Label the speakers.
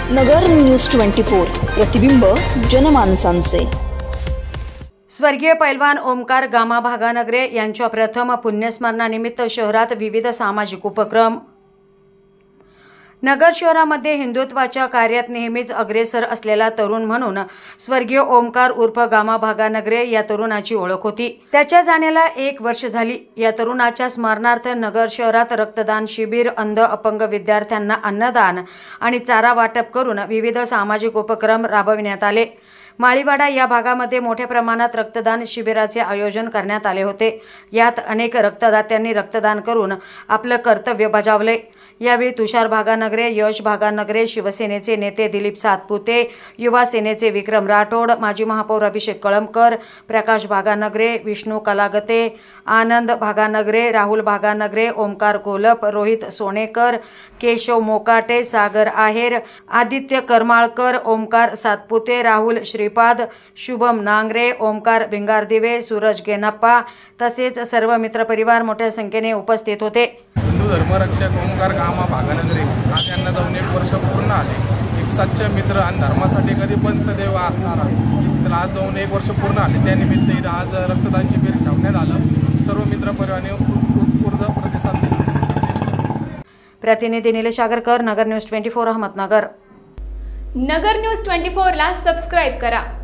Speaker 1: नगर news 24 प्रतिबिंब जनमानसांचे।
Speaker 2: स्वर्गीय पैलवान ओमकार गामा भागानगरे यांच्या प्रथम पुण्यस्मरणानिमित्त शहरात विविध सामाजिक उपक्रम। नगर शहरामध्ये हिंदुत्वाच्या कार्यात नेहमीच अग्रेसर असलेला तरुण म्हणून स्वर्गीय ओमकार उर्फ गामा भागानगरे या तरुणाची ओळख होती। त्याच्या जाण्याला 1 वर्ष झाली। या तरुणाच्या स्मरणार्थ नगर शहरात रक्तदान शिबिर, अंध अपंग विद्यार्थ्यांना अन्नदान आणि चारा वाटप करून विविध सामाजिक उपक्रम राबविण्यात आले। माळीवाडा या भागामध्ये मोठ्या प्रमाणात रक्तदान शिबिराचे आयोजन करण्यात आले होते। यात अनेक रक्तदात्यांनी रक्तदान करून आपलं कर्तव्य बजावले। यावेळी तुषार भागानगरे, यश भागानगरे, शिवसेनेचे नेते दिलीप सातपुते, युवा सेनेचे विक्रम राठोड, माजी महापौर अभिषेक कळमकर, प्रकाश भागानगरे, विष्णू कलागते, आनंद भागानगरे, राहुल भागानगरे, ओमकार कोलप, रोहित सोनेकर, केशव मोकाटे, सागर आहेर, आदित्य करमाळकर, ओमकार सातपुते, राहुल श्रीपाद, शुभम नांगरे, ओमकार भिंगारदिवे, सूरज गेनप्पा तसेच सर्व मित्रपरिवार मोठ्या संख्येने उपस्थित होते।
Speaker 3: हिंदू धर्मरक्षक ओमकार गामा भागानगरे आज यांना जाऊन 1 वर्ष पूर्ण आले। एक सच्चा मित्र आणि धर्मासाठी कधी पण सदैव असणारा, तर आज जाऊन 1 वर्ष पूर्ण आले। त्यानिमित्त इथं आज रक्तदान शिबिर ठेवण्यात आलं। सर्व मित्रपरिवाराने उत्स्फूर्त प्रतिसाद दिला।
Speaker 2: प्रतिनिधी निलेश आगरकर, नगर न्यूज 24 अहमदनगर।
Speaker 4: नगर न्यूज 24 ला सबस्क्राइब करा।